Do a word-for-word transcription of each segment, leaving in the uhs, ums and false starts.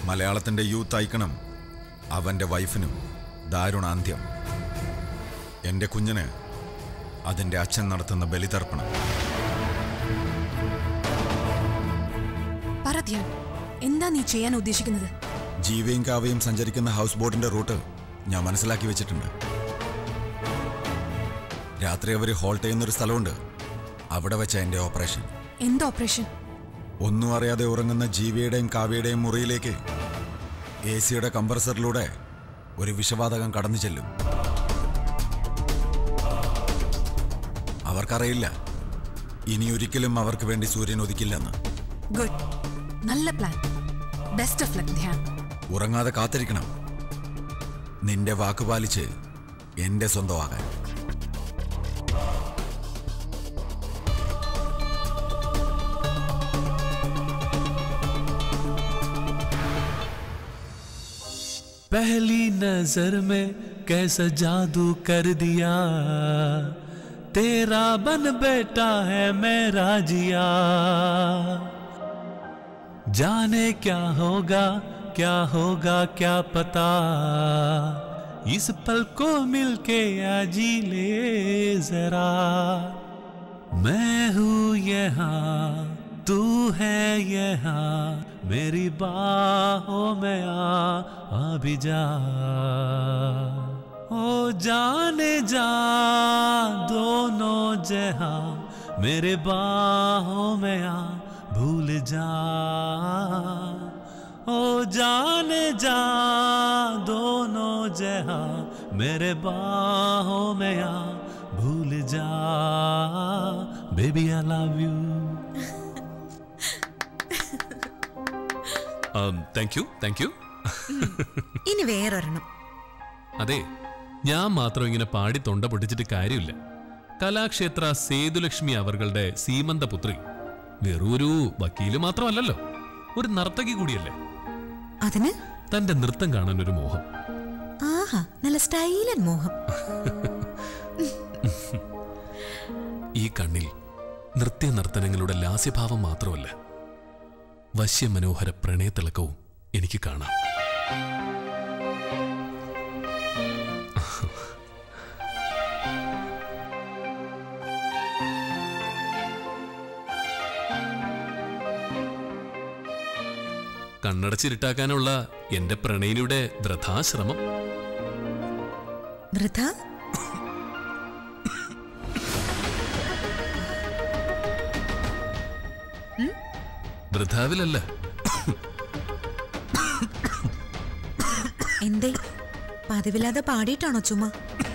മലയാളത്തിന്റെ യൂത്ത് ഐക്കണും അവന്റെ വൈഫിനും ദാരുണാന്ത്യം. എന്റെ കുഞ്ഞിന് അതിന്റെ അച്ഛൻ നടത്തുന്ന ബലിതർപ്പണം. എന്താ നീ ചെയ്യാൻ ഉദ്ദേശിക്കുന്നത്? ജീവയും കാവയും സഞ്ചരിക്കുന്ന ഹൗസ് ബോട്ടിന്റെ റൂട്ട് ഞാൻ മനസ്സിലാക്കി വെച്ചിട്ടുണ്ട്. രാത്രി അവർ ഹോൾട്ട് ചെയ്യുന്നൊരു സ്ഥലമുണ്ട്. അവിടെ വെച്ച എന്റെ ഓപ്പറേഷൻ. എന്ത് ഓപ്പറേഷൻ? ഒന്നും അറിയാതെ ഉറങ്ങുന്ന ജീവയുടെയും കാവ്യയുടെയും മുറിയിലേക്ക് എ സിയുടെ കംപ്രസറിലൂടെ ഒരു വിഷവാതകം കടന്നു ചെല്ലും. അവർക്കറിയില്ല ഇനിയൊരിക്കലും അവർക്ക് വേണ്ടി സൂര്യൻ ഉദിക്കില്ലെന്ന്. ഗുഡ്, നല്ല plan. Best of luck Dhyan. ഉറങ്ങാതെ കാത്തിരിക്കണം, നിന്റെ വാക്കുപാലിച്ച് എന്റെ സ്വന്തമാകാൻ. पहली नजर में कैसा जादू कर दिया, तेरा बन बेटा है मेरा जिया। जाने क्या होगा क्या होगा क्या पता, इस पल को मिलके आजी ले जरा। मैं हूँ यहाँ तू है यहाँ, मेरी बाहों में आ आ भी जा। ओ जाने जा दोनों जहां, मेरे बाहों में आ भूल जा। ओ जाने जा दोनों जहां, मेरे बाहों में आ भूल जा। Baby I love you. Thank you thank you. ഇനി വേറൊരെണ്ണം. അതെ, ഞാൻ മാത്രം ഇങ്ങനെ പാടി തൊണ്ട പൊട്ടിച്ചിട്ട് കാര്യമില്ല. കലാക്ഷേത്ര സേതുലക്ഷ്മി അവരുടെ സീമന്ത പുത്രി വെറൂരു വക്കീല് മാത്രമല്ലല്ലോ, ഒരു നർത്തകി കൂടിയല്ലേ. അതിന് തന്റെ നൃത്തം കാണാൻ ഒരു മോഹം. ആഹാ, നല്ല സ്റ്റൈലൻ മോഹം. ഈ കണ്ണിൽ നൃത്യ നർത്തനങ്ങളുടെ ലാസ്യഭാവം മാത്രമല്ല, വശ്യമനോഹര പ്രണയത്തിളക്കവും എനിക്ക് കാണാം. കണ്ണടച്ചിരുട്ടാക്കാനുള്ള എന്റെ പ്രണയിനിയുടെ വൃഥാശ്രമം. വൃഥ? വൃഥാവിലല്ല. എന്തേ, പതിവില്ലാതെ പാടിയിട്ടാണോ ചുമ?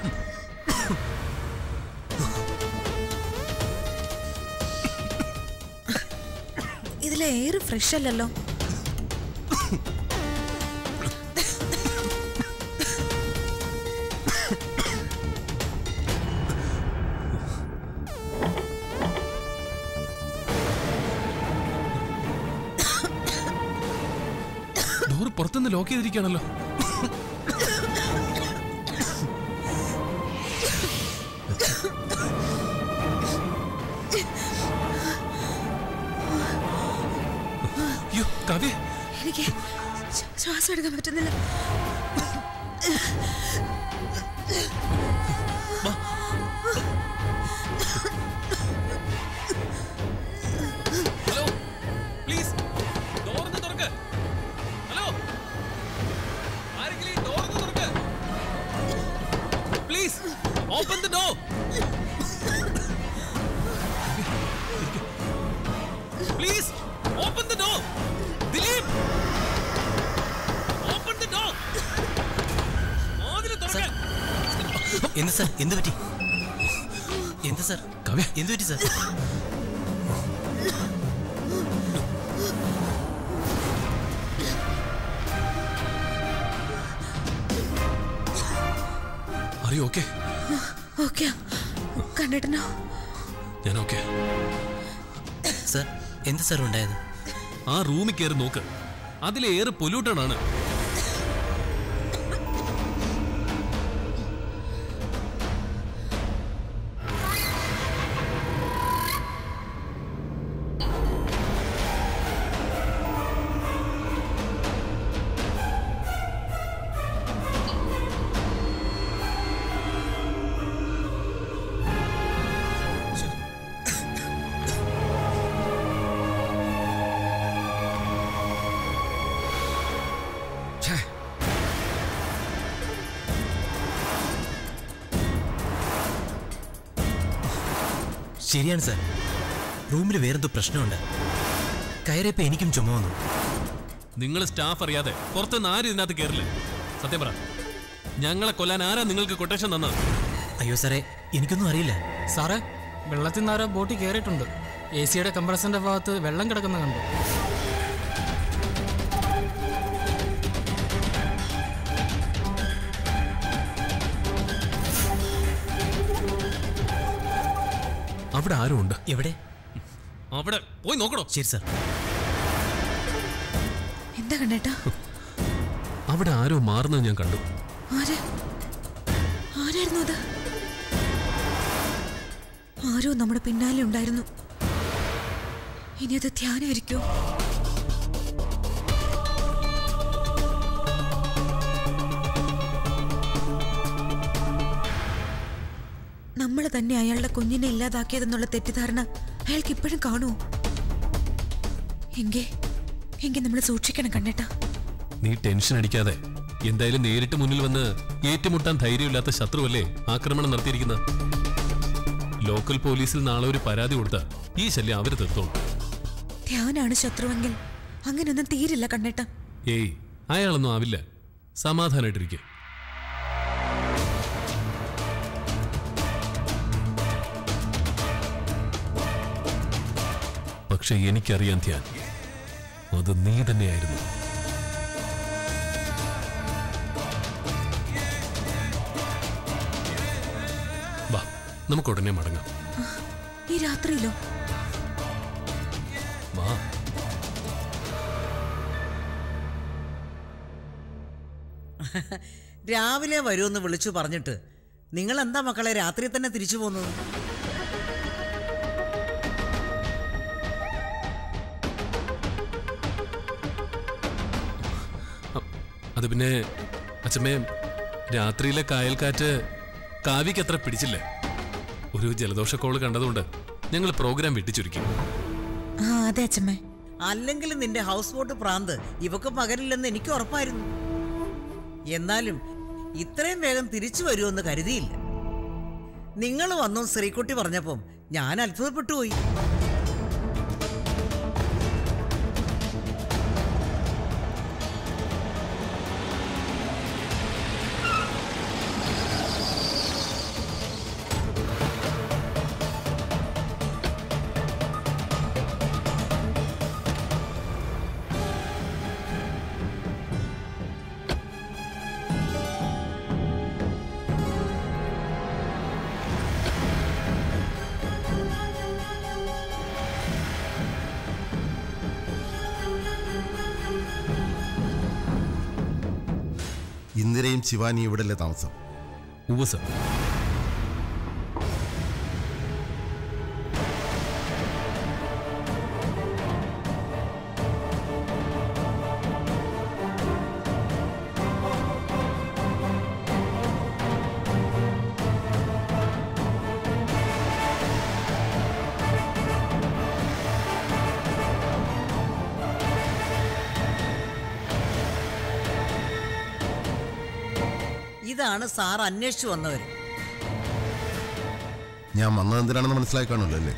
ഇതിലെ എയർ ഫ്രഷ് അല്ലല്ലോ. പുറത്തുനിന്ന് ലോക്ക് ചെയ്തിരിക്കുകയാണല്ലോ. അയ്യോ കാവ്യ, എനിക്ക് ശ്വാസം എടുക്കാൻ പറ്റുന്നില്ല. ഹലോ പ്ലീസ്, ഡോർ തുറക്ക്. ഹലോ, ആരെങ്കിലും ഡോർ തുറക്ക് please. Open the door please. Open the door Dileep, open the door. എന്ത് സാർ, എന്ത് പറ്റി? എന്ത് സാർ? കാവ്യ, എന്ത് പറ്റി sir? Are you okay? Okay കണ്ടിട്ടോ? ഞാൻ ഓക്കെ. സാർ, എന്ത് സാർ ഉണ്ടായത്? ആ റൂമിൽ കയറി നോക്ക്, അതിലേറെ പൊല്യൂട്ടഡ് ആണ്. ശരിയാണ് സാർ. റൂമിൽ വേറെന്തോ പ്രശ്നമുണ്ട്. കയറിയപ്പോ എനിക്കും ചുമ വന്നു. നിങ്ങൾ സ്റ്റാഫ് അറിയാതെ പുറത്തുനിന്ന് ആരും ഇതിനകത്ത് കയറില്ലേ? സത്യം പറ, ഞങ്ങളെ കൊല്ലാൻ ആരാ നിങ്ങൾക്ക് കൊട്ടേഷൻ തന്നത്? അയ്യോ സാറേ, എനിക്കൊന്നും അറിയില്ല. സാറേ, വെള്ളത്തിൽ നിന്ന് ആരോ ബോട്ടിൽ കയറിയിട്ടുണ്ട്. എ സിയുടെ കംപ്രസറിന്റെ ഭാഗത്ത് വെള്ളം കിടക്കുന്ന കണ്ടു. അവിടെ ആരും ഉണ്ട്. എവിടെ? അവിടെ പോയി നോക്കണോ? ശരി സാർ. എന്താ കണ്ണേട്ടാ? അവിടെ ആരോ മാറുന്നത് ഞാൻ കണ്ടു. ആര്? ആരായിരുന്നു അത്? ആരോ നമ്മുടെ പിന്നാലെ ഉണ്ടായിരുന്നു. ഇനി അത് ധ്യാനമായിരിക്കോ? നമ്മൾ തന്നെ അയാളുടെ കുഞ്ഞിനെ ഇല്ലാതാക്കിയതെന്നുള്ള തെറ്റിദ്ധാരണ അയാൾക്ക് ഇപ്പോഴും കാണുമോ? എങ്കേ എങ്കിൽ നമ്മൾ സൂക്ഷിക്കണം കണ്ണേട്ടാ. നീ ടെൻഷൻ അടിക്കാതെ. എന്തായാലും നേരിട്ട് മുന്നിൽ വന്ന് ഏറ്റുമുട്ടാൻ ധൈര്യമില്ലാത്ത ശത്രുവല്ലേ ആക്രമണം നടത്തിയിരിക്കുന്നത്. ലോക്കൽ പോലീസിൽ നാളെ ഒരു പരാതി കൊടുത്ത ഈ ശല്യം അവര് തീർത്തോളൂ. ധ്യാനാണ് ശത്രുവെങ്കിൽ അങ്ങനെയൊന്നും തീരില്ല കണ്ണേട്ടാ. ഏയ്, അയാളൊന്നും ആവില്ല. സമാധാനായിട്ടിരിക്കെ. പക്ഷെ എനിക്കറിയാൻ ധ്യാൻ, അത് നീ തന്നെയായിരുന്നു. വാ, നമുക്ക് ഉടനെ മടങ്ങാം. ഈ രാത്രിയിലോ? വാ. രാവിലെ വരുമെന്ന് വിളിച്ചു പറഞ്ഞിട്ട് നിങ്ങൾ എന്താ മക്കളെ രാത്രി തന്നെ തിരിച്ചു പോകുന്നത്? അത് പിന്നെ അച്ഛമ്മേ, രാത്രിയിലെ കായൽക്കാറ്റ് കാവ്യക്ക് അത്ര പിടിച്ചില്ലേ. ഒരു ജലദോഷക്കോള് കണ്ടതുകൊണ്ട് ഞങ്ങൾ പ്രോഗ്രാം വെട്ടിച്ചുരുക്കി. ആ അതെ അച്ഛമ്മേ. അല്ലെങ്കിൽ നിന്റെ ഹൗസ് ബോട്ട് പ്രാന്ത് ഇവക്ക് പകരില്ലെന്ന് എനിക്ക് ഉറപ്പായിരുന്നു. എന്നാലും ഇത്രയും വേഗം തിരിച്ചു വരുമെന്ന് കരുതിയില്ല. നിങ്ങൾ വന്നു ശ്രീകുട്ടി പറഞ്ഞപ്പം ഞാൻ അത്ഭുതപ്പെട്ടു പോയി. ഇന്ദിരയും ശിവാനി ഇവിടല്ലേ താമസം? ഉവ്വ് സർ. ഇതാണ് സാർ അന്വേഷിച്ചു വന്നവര്. ഞാൻ വന്നത് എന്തിനാണെന്ന് മനസ്സിലായി കാണുമല്ലോ അല്ലേ?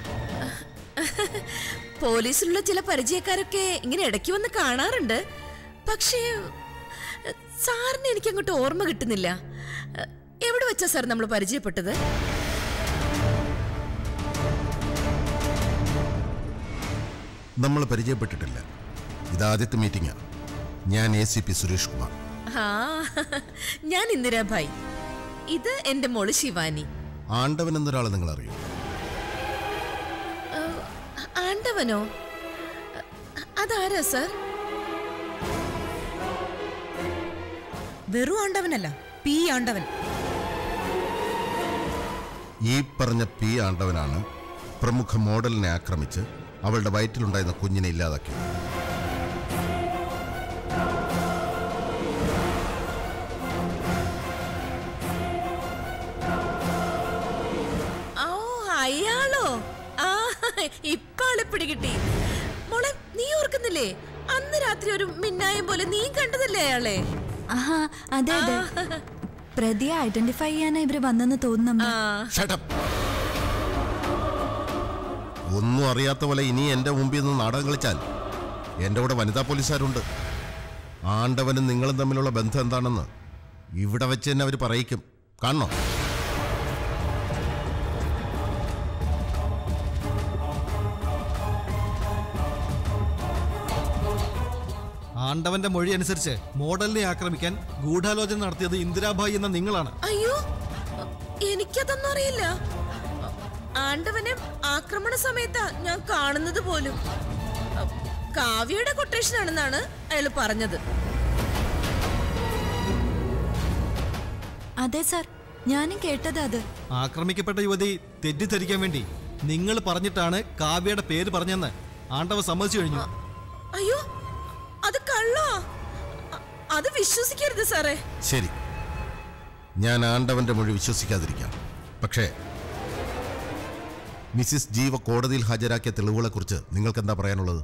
പോലീസിലുള്ള ചില പരിചയക്കാരൊക്കെ ഇങ്ങനെ ഇടയ്ക്ക് വന്ന് കാണാറുണ്ട്. പക്ഷേ സാറിന് എനിക്ക് അങ്ങോട്ട് ഓർമ്മ കിട്ടുന്നില്ല. എവിടെ വെച്ചാ സാർ നമ്മൾ പരിചയപ്പെട്ടത്? നമ്മൾ പരിചയപ്പെട്ടിട്ടില്ല. ഇതാദ്യത്തെ മീറ്റിംഗാ. ഞാൻ A C P Suresh Kumar. ആ, ഞാൻ ഇന്ദിരാഭായ്. ഇത് എന്റെ മോള് ശിവാനി. ആണ്ടവൻ എന്നൊരാളെ നിങ്ങൾ അറിയോ? ആണ്ടവനോ? അതാരാ സാർ? വെറും ആണ്ടവനല്ല, പി ആണ്ടവൻ. ഈ പറഞ്ഞ പി ആണ്ടവനാണ് പ്രമുഖ മോഡലിനെ ആക്രമിച്ച് അവളുടെ വയറ്റിലുണ്ടായിരുന്ന കുഞ്ഞിനെ ഇല്ലാതാക്കിയത്. അയാളോ? ആ, ഇപ്പാളെ പിടികിട്ടി. മോളെ, നീ ഓർക്കുന്നില്ലേ അന്ന് രാത്രി ഒരു മിന്നായം പോലെ നീ കണ്ടതല്ലേ അയാളെ? ആഹാ, അതെ അതെ. പ്രതിയെ ഐഡന്റിഫൈ ചെയ്യാനാ ഇവര് വന്നെന്ന് തോന്നുന്നു. ഒന്നും അറിയാത്ത പോലെ ഇനി എൻ്റെ മുമ്പിൽ നിന്ന് നാടകം കളിച്ചാൽ എൻ്റെ കൂടെ വനിതാ പോലീസുകാരുണ്ട്. ആണ്ടവനും നിങ്ങളും തമ്മിലുള്ള ബന്ധം എന്താണെന്ന് ഇവിടെ വെച്ച് തന്നെ അവർ പറയിക്കും. കാണണോ? ആണ്ടവന്റെ മൊഴി അനുസരിച്ച് മോഡലിനെ ആക്രമിക്കാൻ ഗൂഢാലോചന നടത്തിയത് ഇന്ദിരാഭായി എന്ന നിങ്ങളാണ്. അയ്യോ, എനിക്കതൊന്നും അറിയില്ല. ആണ്ടവനെ ആക്രമണ സമയത്താ ഞാൻ കാണുന്നത് പോലും. കാവ്യയുടെ കൊട്ടേഷൻ ആണെന്നാണ് അയാൾ പറഞ്ഞത്. അതെ സാർ, ഞാനും കേട്ടത് അത്. ആക്രമിക്കപ്പെട്ട യുവതി തെറ്റിദ്ധരിക്കാൻ വേണ്ടി നിങ്ങൾ പറഞ്ഞിട്ടാണ് കാവ്യയുടെ പേര് പറഞ്ഞെന്ന് ആണ്ടവ സമ്മതിച്ചു കഴിഞ്ഞു. അയ്യോ, അത് കള്ളോ? അത് വിശ്വസിക്കരുത് സാറേ. ശരി, ഞാൻ ആണ്ടവന്റെ മൊഴി വിശ്വസിക്കാതിരിക്കാം. പക്ഷേ മിസ്സിസ് ജീവ കോടതിയിൽ ഹാജരാക്കിയ തെളിവുകളെ കുറിച്ച് നിങ്ങൾക്ക് എന്താ പറയാനുള്ളത്?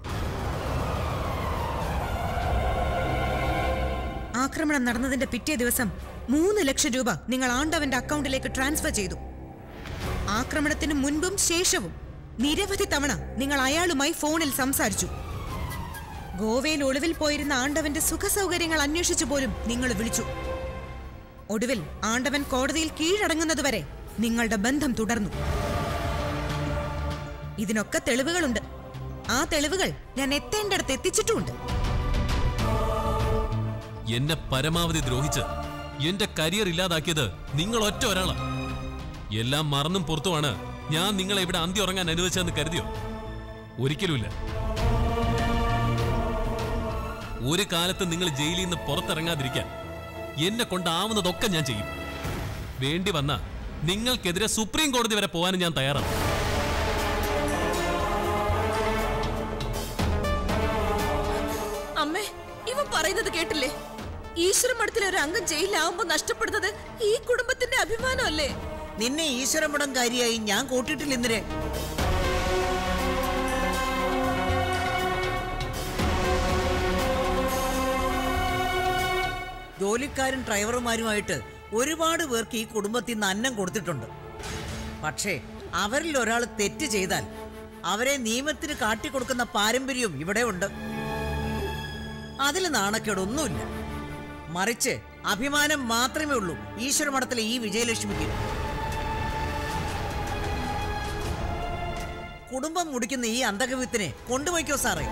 ആക്രമണം നടന്നതിന്റെ പിറ്റേ ദിവസം മൂന്ന് ലക്ഷം രൂപ നിങ്ങൾ ആണ്ടവന്റെ അക്കൗണ്ടിലേക്ക് ട്രാൻസ്ഫർ ചെയ്തു. ആക്രമണത്തിന് മുൻപും ശേഷവും നിരവധി തവണ നിങ്ങൾ അയാളുമായി ഫോണിൽ സംസാരിച്ചു. ഗോവയിൽ ഒളിവിൽ പോയിരുന്ന ആണ്ടവന്റെ സുഖസൗകര്യങ്ങൾ അന്വേഷിച്ചു പോലും നിങ്ങൾ വിളിച്ചു. ഒടുവിൽ ആണ്ടവൻ കോടതിയിൽ കീഴടങ്ങുന്നതുവരെ നിങ്ങളുടെ ബന്ധം തുടർന്നു. ഇതിനൊക്കെ തെളിവുകളുണ്ട്. ആ തെളിവുകൾ ഞാൻ എത്തേണ്ടടുത്ത് എത്തിച്ചിട്ടുമുണ്ട്. എന്നെ പരമാവധി ദ്രോഹിച്ച് എന്റെ കരിയർ ഇല്ലാതാക്കിയത് നിങ്ങൾ ഒറ്റ ഒരാളാണ്. എല്ലാം മറന്നും പുറത്തുമാണ് ഞാൻ നിങ്ങളെ ഇവിടെ അന്തി ഉറങ്ങാൻ അനുവദിച്ചതെന്ന് കരുതിയോ? ഒരിക്കലുമില്ല. ഒരു കാലത്ത് നിങ്ങൾ ജയിലിൽ നിന്ന് പുറത്തിറങ്ങാതിരിക്കാൻ എന്നെ കൊണ്ടാവുന്നതൊക്കെ ഞാൻ ചെയ്യും. വേണ്ടി വന്ന നിങ്ങൾക്കെതിരെ സുപ്രീം കോടതി വരെ പോകാനും ഞാൻ തയ്യാറാണ്. അമ്മേ, ഇവൻ പറയുന്നത് കേട്ടില്ലേ? ഈശ്വര മഠത്തിലെ ഒരു അംഗം ജയിലിലാവുമ്പോ നഷ്ടപ്പെടുന്നത് ഈ കുടുംബത്തിന്റെ അഭിമാനമല്ലേ? നിന്നെ ഈശ്വരമടംകാരിയായി ഞാൻ കൂട്ടിയിട്ടില്ല ഇന്നലെ. ജോലിക്കാരും ഡ്രൈവർമാരുമായിട്ട് ഒരുപാട് പേർക്ക് ഈ കുടുംബത്തിൽ നിന്ന് അന്നം കൊടുത്തിട്ടുണ്ട്. പക്ഷേ അവരിൽ ഒരാൾ തെറ്റ് ചെയ്താൽ അവരെ നിയമത്തിന് കാട്ടിക്കൊടുക്കുന്ന പാരമ്പര്യവും ഇവിടെ ഉണ്ട്. അതിൽ നാണക്കേടൊന്നുമില്ല. മറിച്ച് അഭിമാനം മാത്രമേ ഉള്ളൂ ഈശ്വരമഠത്തിലെ ഈ വിജയലക്ഷ്മിക്ക്. കുടുംബം മുടിക്കുന്ന ഈ അന്തകവിത്തിനെ കൊണ്ടുപോയിക്കോ സാറേ.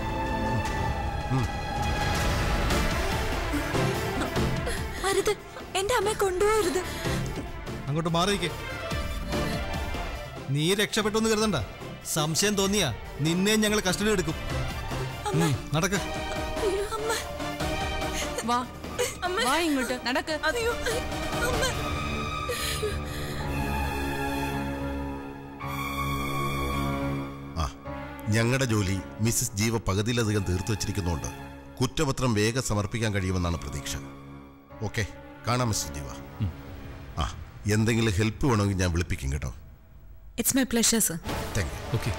അരുത്, എന്റെ അമ്മയെ കൊണ്ടുപോകരുത്. അങ്ങോട്ട് മാറിയിരിക്കെ. നീ രക്ഷപ്പെട്ടു കരുതണ്ട. സംശയം തോന്നിയാ നിന്നെ ഞങ്ങൾ കസ്റ്റഡി എടുക്കും. നടക്ക. വാ വാ ഇങ്ങോട്ട് നടക്ക്. ആ, ഞങ്ങളുടെ ജോലി മിസ്സിസ് ജീവ പകുതിയിലധികം തീർത്തു വച്ചിരിക്കുന്നുണ്ട്. കുറ്റപത്രം വേഗം സമർപ്പിക്കാൻ കഴിയുമെന്നാണ് പ്രതീക്ഷ. ഓക്കെ, കാണാം മിസ്റ്റർ ജീവ. ആ, എന്തെങ്കിലും ഹെൽപ്പ് വേണമെങ്കിൽ ഞാൻ വിളിപ്പിക്കും കേട്ടോ. It's my pleasure sir. Thank you. Okay.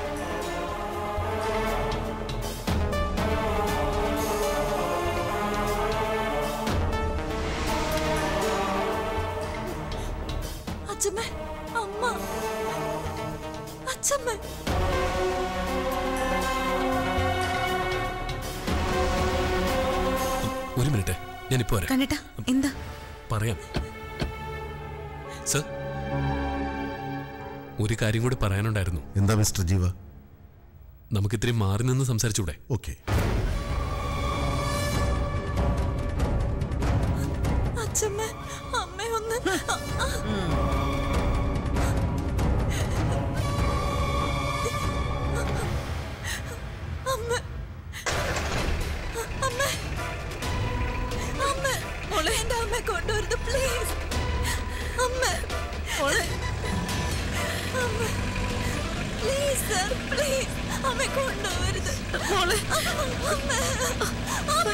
അച്ഛമ്മ, അമ്മ, അച്ഛമ്മ. ഒരു മിനിറ്റ്, ഞാനിപ്പോ വരാം. കണ്ടിട്ടാ എന്താ പറയാം സർ. ഒരു കാര്യം കൂടി പറയാനുണ്ടായിരുന്നു. എന്താ മിസ്റ്റർ ജീവ? നമുക്ക് ഇത്രയും മാറി നിന്ന് സംസാരിച്ചൂടെ? ഓക്കെ. അച്ഛമ്മ, അമ്മയൊന്ന്. അമ്മ, അമ്മ, അമ്മ, മോളെ, എന്റെ അമ്മയെ കൊണ്ടുവരുത് പ്ലീസ്. അമ്മ, മോളെ, അമ്മ, പ്ലീസ് സർ, പ്ലീസ്. അമ്മയെ കൊണ്ടുവരുത് മോളെ. അമ്മ, അമ്മ.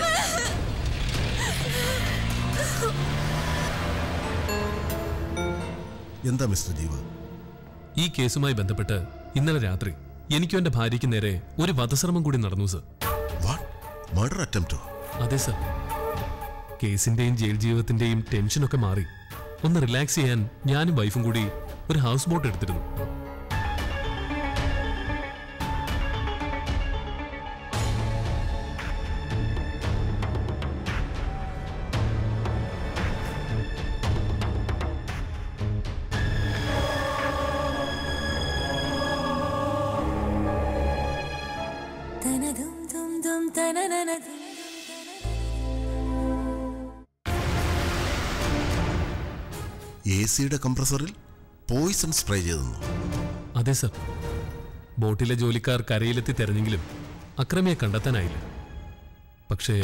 എന്താ മിസ്റ്റർ ജീവ? ഈ കേസുമായി ബന്ധപ്പെട്ട് ഇന്നലെ രാത്രി എനിക്കും എന്റെ ഭാര്യയ്ക്ക് നേരെ ഒരു വധശ്രമം കൂടി നടന്നു സർ. മർഡർ അറ്റംപ്റ്റോ? അതെ സർ. കേസിന്റെയും ജയിൽ ജീവിതത്തിന്റെയും ടെൻഷനൊക്കെ മാറി ഒന്ന് റിലാക്സ് ചെയ്യാൻ ഞാനും വൈഫും കൂടി ഒരു ഹൗസ് ബോട്ട് എടുത്തിരുന്നു. എ സിയുടെ കംപ്രസറിൽ പോയിസൺ സ്പ്രേ ചെയ്തെന്നു? അതെ സർ. ബോട്ടിലെ ജോലിക്കാർ കരയിലെത്തി തെരഞ്ഞെങ്കിലും അക്രമിയെ കണ്ടെത്താനായില്ല. പക്ഷേ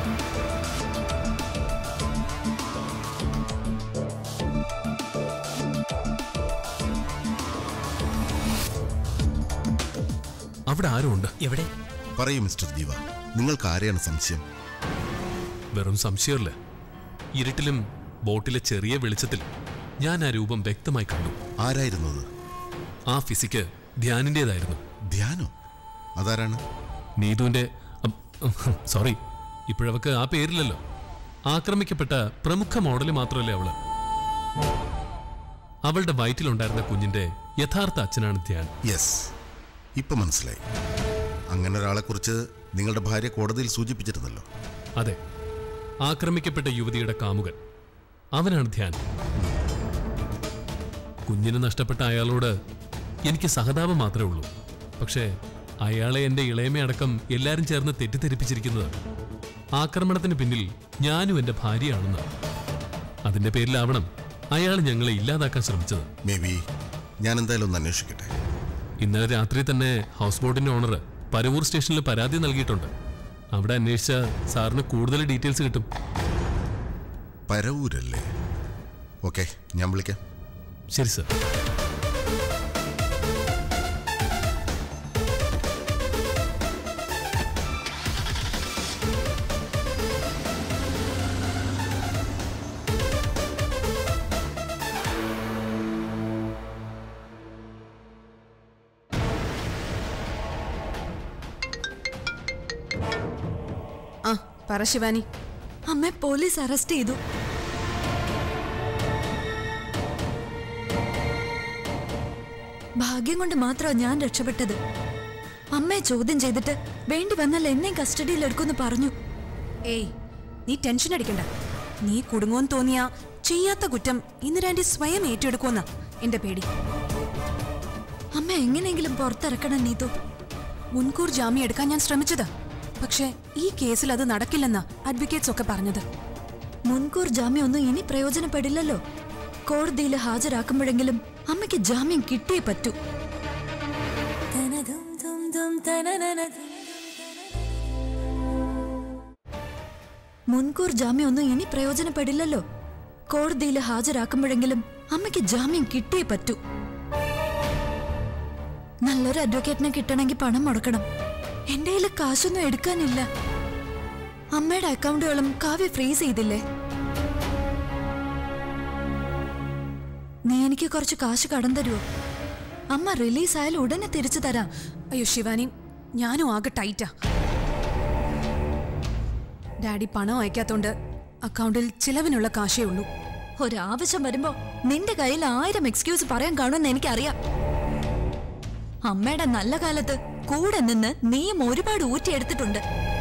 അവിടെ ആരും ഉണ്ട്. എവിടെ? പറയൂ മിസ്റ്റർ ജീവ, നിങ്ങൾക്ക് ആരെയാണ് സംശയം? വെറും സംശയമല്ല, ഇരുട്ടിലും ബോട്ടിലെ ചെറിയ വെളിച്ചത്തിൽ ഞാൻ ആ രൂപം വ്യക്തമായി കണ്ടു. ആരായിരുന്നത്? ആ ഫിസിക്ക് ധ്യാനിൻ്റെതായിരുന്നു. ധ്യാനോ? അതാരാണ്? നീതുവിന്റെ സോറി, ഇപ്പോഴവക്ക് ആ പേരില്ലല്ലോ. ആക്രമിക്കപ്പെട്ട പ്രമുഖ മോഡല് മാത്രമല്ലേ അവള്. അവളുടെ വയറ്റിലുണ്ടായിരുന്ന കുഞ്ഞിന്റെ യഥാർത്ഥ അച്ഛനാണ് ധ്യാൻ. യെസ്, ഇപ്പൊ മനസ്സിലായി. അങ്ങനെ ഒരാളെ കുറിച്ച് നിങ്ങളുടെ ഭാര്യ കോടതിയിൽ സൂചിപ്പിച്ചിരുന്നല്ലോ. അതെ, ആക്രമിക്കപ്പെട്ട യുവതിയുടെ കാമുകൻ അവനാണ് ധ്യാൻ. കുഞ്ഞിന് നഷ്ടപ്പെട്ട അയാളോട് എനിക്ക് സഹതാപം മാത്രമേ ഉള്ളൂ. പക്ഷേ അയാളെ എൻ്റെ ഇളയമയടക്കം എല്ലാവരും ചേർന്ന് തെറ്റിദ്ധരിപ്പിച്ചിരിക്കുന്നത് ആക്രമണത്തിന് പിന്നിൽ ഞാനും എൻ്റെ ഭാര്യയാണെന്ന്. അതിന്റെ പേരിലാവണം അയാൾ ഞങ്ങളെ ഇല്ലാതാക്കാൻ ശ്രമിച്ചത്. Maybe. ഞാൻ എന്തായാലും ഒന്ന് അന്വേഷിക്കട്ടെ. ഇന്നലെ രാത്രി തന്നെ ഹൗസ് ബോട്ടിന്റെ ഓണർ പരവൂർ സ്റ്റേഷനിൽ പരാതി നൽകിയിട്ടുണ്ട്. അവിടെ അന്വേഷിച്ച സാറിന് കൂടുതൽ ഡീറ്റെയിൽസ് കിട്ടും. പരവൂരല്ലേ? ഓക്കെ, ഞാൻ വിളിക്കാം. ശരി സർ. ആ പറ ശിവാനി. അമ്മ പോലീസ് അറസ്റ്റ് ചെയ്തു. ഭാഗ്യം കൊണ്ട് മാത്രമാണ് ഞാൻ രക്ഷപ്പെട്ടത്. അമ്മയെ ചോദ്യം ചെയ്തിട്ട് വേണ്ടി വന്നാൽ എന്നെ കസ്റ്റഡിയിൽ എടുക്കുമെന്ന് പറഞ്ഞു. ഏയ്, നീ ടെൻഷൻ അടിക്കണ്ട. നീ കുടുങ്ങോന്ന് തോന്നിയാ ചെയ്യാത്ത കുറ്റം ഇന്ദിരാന്റി സ്വയം ഏറ്റെടുക്കുമെന്നാ എന്റെ പേടി. അമ്മ എങ്ങനെയെങ്കിലും പുറത്തിറക്കണം നീതു. മുൻകൂർ ജാമ്യം എടുക്കാൻ ഞാൻ ശ്രമിച്ചതാ. പക്ഷെ ഈ കേസിൽ അത് നടക്കില്ലെന്നാ അഡ്വക്കേറ്റ്സ് ഒക്കെ പറഞ്ഞത്. മുൻകൂർ ജാമ്യം ഒന്നും ഇനി പ്രയോജനപ്പെടില്ലല്ലോ. കോടതിയിൽ ഹാജരാക്കുമ്പോഴെങ്കിലും അമ്മയ്ക്ക് ജാമ്യം കിട്ടിയേ പറ്റൂ. മുൻകൂർ ജാമ്യം ഒന്നും ഇനി പ്രയോജനപ്പെടില്ലല്ലോ. കോടതിയിൽ ഹാജരാക്കുമ്പോഴെങ്കിലും അമ്മയ്ക്ക് ജാമ്യം കിട്ടിയേ പറ്റൂ. നല്ലൊരു അഡ്വക്കേറ്റിനെ കിട്ടണമെങ്കിൽ പണം മുടക്കണം. എന്റെ കയ്യിൽ കാശൊന്നും എടുക്കാനില്ല. അമ്മയുടെ അക്കൗണ്ടുകളും കാവ്യ ഫ്രീസ് ചെയ്തില്ലേ? നീ എനിക്ക് കുറച്ച് കാശ് കടം തരുമോ? അമ്മ റിലീസ് ആയാലും ഉടനെ തിരിച്ചു തരാം. അയ്യോ ശിവാനി, ഞാനും ആകെ ടൈറ്റാ. ഡാഡി പണം അയക്കാത്തോണ്ട് അക്കൗണ്ടിൽ ചിലവിനുള്ള കാശേ ഉള്ളൂ. ഒരാവശ്യം വരുമ്പോ നിന്റെ കയ്യിൽ ആയിരം എക്സ്ക്യൂസ് പറയാൻ കാണുമെന്ന് എനിക്കറിയാം. അമ്മയുടെ നല്ല കാലത്ത് കൂടെ നിന്ന് നീയും ഒരുപാട് ഊറ്റിയെടുത്തിട്ടുണ്ട്.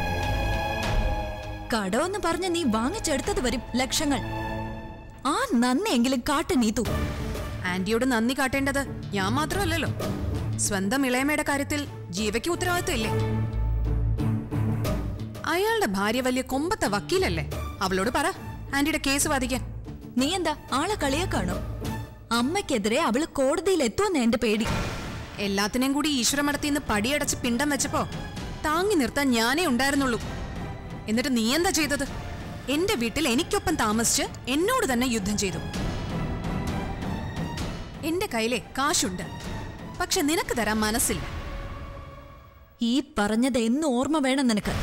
കടമെന്ന് പറഞ്ഞ് നീ വാങ്ങിച്ചെടുത്തത് വരും ലക്ഷങ്ങൾ. ആ നന്ദിയെങ്കിലും കാട്ട് നീതു. ആന്റിയോട് നന്ദി കാട്ടേണ്ടത് ഞാൻ മാത്രമല്ലല്ലോ. സ്വന്തം ഇളയമയുടെ കാര്യത്തിൽ ജീവയ്ക്ക് ഉത്തരവാദിത്വം ഇല്ലേ? അയാളുടെ ഭാര്യ വലിയ കൊമ്പത്തെ വക്കീലല്ലേ? അവളോട് പറ ആന്റിയുടെ കേസ് വാദിക്കാൻ. നീ എന്താ ആളെ കളിയാക്കാണോ? അമ്മയ്ക്കെതിരെ അവള് കോടതിയിൽ എത്തുമെന്ന് എന്റെ പേടി. എല്ലാത്തിനെയും കൂടി ഈശ്വരമടത്തിന്ന് പടിയടച്ച് പിണ്ടം വെച്ചപ്പോ താങ്ങി നിർത്താൻ ഞാനേ ഉണ്ടായിരുന്നുള്ളൂ. എന്നിട്ട് നീ എന്താ ചെയ്തത്? എന്റെ വീട്ടിൽ എനിക്കൊപ്പം താമസിച്ച് എന്നോട് തന്നെ യുദ്ധം ചെയ്തു. എന്റെ കയ്യിലെ കാശുണ്ട്, പക്ഷെ നിനക്ക് തരാൻ മനസ്സില്ല. ഈ പറഞ്ഞത് എന്ന് ഓർമ്മ വേണം നിനക്ക്.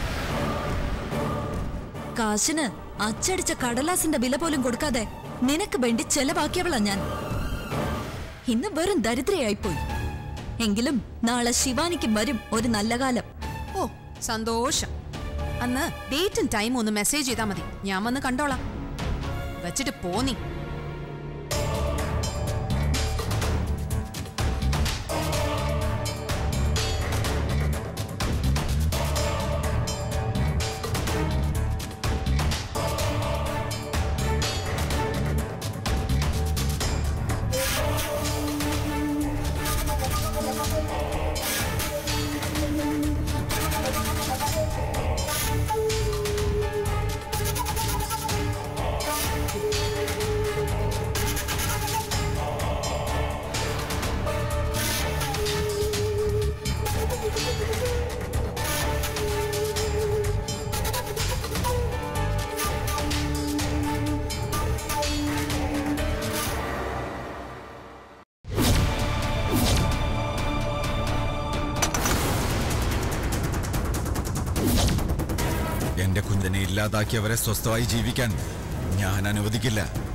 കാശിന് അച്ചടിച്ച കടലാസിന്റെ വില പോലും കൊടുക്കാതെ നിനക്ക് വേണ്ടി ചെലവാക്കിയവളാ ഞാൻ. ഇന്ന് വെറും ദരിദ്രയായിപ്പോയി. എങ്കിലും നാളെ ശിവാനിക്ക് വരും ഒരു നല്ല കാലം. ഓ സന്തോഷം. അന്ന് ഡേറ്റും ടൈമും ഒന്ന് മെസ്സേജ് ചെയ്താൽ മതി, ഞാൻ വന്ന് കണ്ടോളാം. വെച്ചിട്ട് പോന്നി. ഇല്ലാതാക്കിയവരെ സ്വസ്ഥമായി ജീവിക്കാൻ ഞാൻ അനുവദിക്കില്ല.